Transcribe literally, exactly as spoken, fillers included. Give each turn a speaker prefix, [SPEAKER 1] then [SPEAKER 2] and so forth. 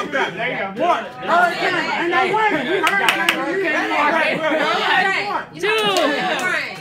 [SPEAKER 1] There you go. One.
[SPEAKER 2] Hurricane. And no winner. Hurricane.
[SPEAKER 3] Two.